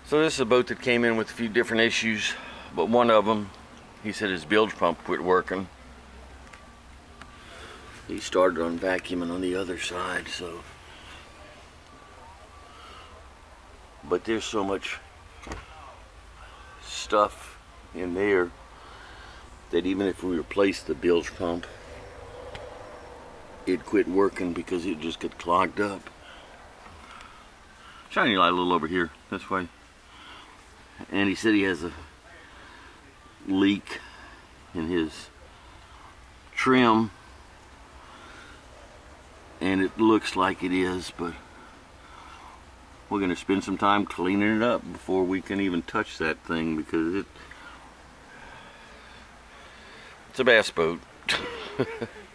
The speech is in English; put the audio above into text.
So this is a boat that came in with a few different issues, but one of them, he said his bilge pump quit working. He started on vacuuming on the other side, so. But there's so much stuff in there that even if we replace the bilge pump, it quit working because it just got clogged up. Shine your light a little over here, this way. And he said he has a leak in his trim, and it looks like it is, but we're going to spend some time cleaning it up before we can even touch that thing, because it's a bass boat.